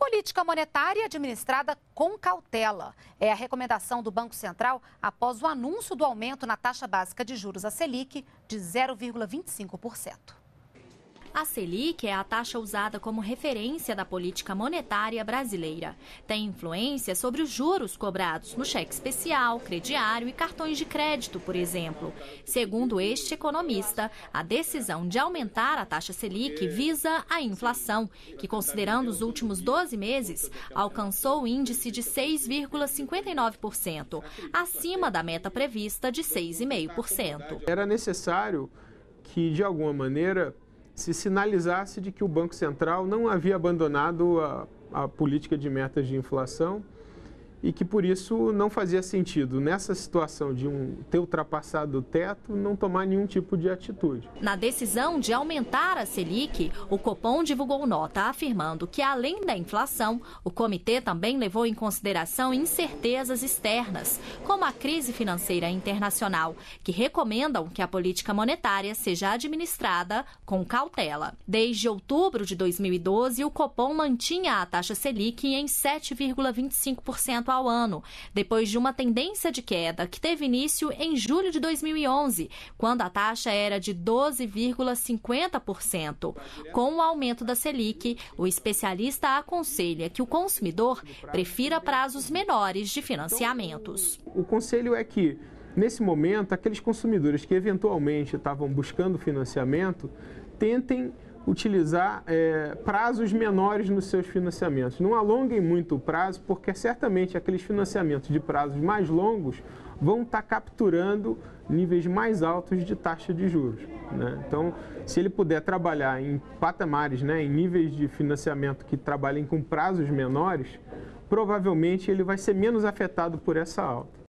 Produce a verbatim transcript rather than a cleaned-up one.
Política monetária administrada com cautela. É a recomendação do Banco Central após o anúncio do aumento na taxa básica de juros, a Selic, de zero vírgula vinte e cinco por cento. A Selic é a taxa usada como referência da política monetária brasileira. Tem influência sobre os juros cobrados no cheque especial, crediário e cartões de crédito, por exemplo. Segundo este economista, a decisão de aumentar a taxa Selic visa a inflação, que, considerando os últimos doze meses, alcançou o índice de seis vírgula cinquenta e nove por cento, acima da meta prevista de seis vírgula cinco por cento. Era necessário que, de alguma maneira, se sinalizasse de que o Banco Central não havia abandonado a, a política de metas de inflação e que, por isso, não fazia sentido, nessa situação de um, ter ultrapassado o teto, não tomar nenhum tipo de atitude. Na decisão de aumentar a Selic, o Copom divulgou nota afirmando que, além da inflação, o comitê também levou em consideração incertezas externas, como a crise financeira internacional, que recomendam que a política monetária seja administrada com cautela. Desde outubro de dois mil e doze, o Copom mantinha a taxa Selic em sete vírgula vinte e cinco por cento ao ano, depois de uma tendência de queda que teve início em julho de dois mil e onze, quando a taxa era de doze vírgula cinquenta por cento. Com o aumento da Selic, o especialista aconselha que o consumidor prefira prazos menores de financiamentos. O conselho é que, nesse momento, aqueles consumidores que eventualmente estavam buscando financiamento, tentem utilizar é, prazos menores nos seus financiamentos. Não alonguem muito o prazo, porque certamente aqueles financiamentos de prazos mais longos vão estar capturando níveis mais altos de taxa de juros, né? Então, se ele puder trabalhar em patamares, né, em níveis de financiamento que trabalhem com prazos menores, provavelmente ele vai ser menos afetado por essa alta.